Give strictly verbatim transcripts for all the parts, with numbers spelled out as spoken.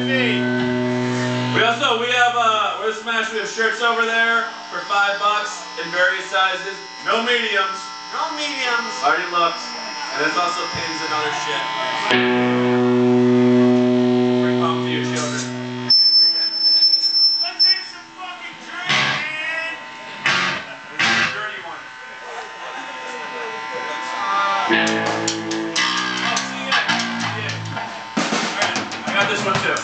feet. We also, we have, uh, we're Smash, we have shirts over there for five bucks in various sizes. No mediums. No mediums. Already looked. And there's also pins and other shit. Bring home to your children. Let's hit some fucking drink, man. This is a dirty one. Uh, oh, see ya. See ya. Alright, I got this one too.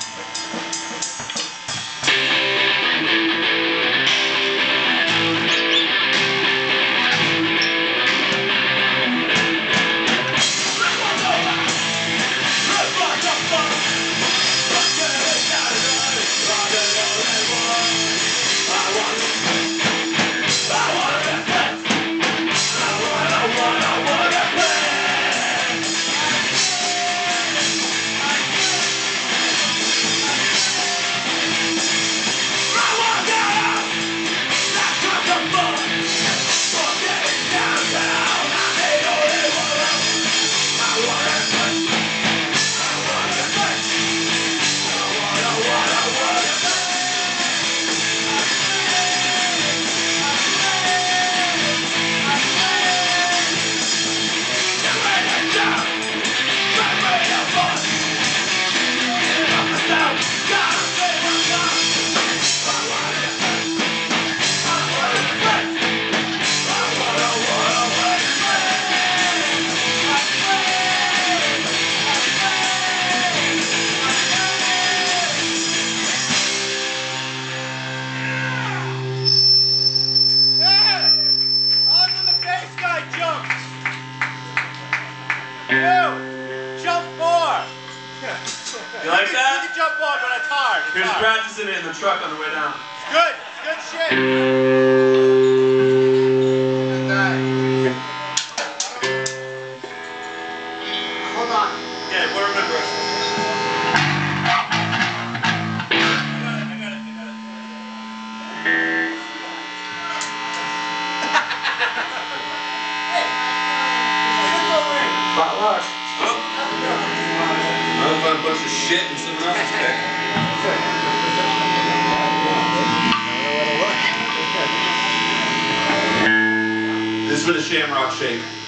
Jump more! You like that? You can jump more, but it's hard. It's He was hard. practicing it in the truck on the way down. It's good. It's good shit. Hold on. Yeah, we'll remember it. Potluck. Oh. I'll find a bunch of shit in someone else's pick. This is for the Shamrock Shake.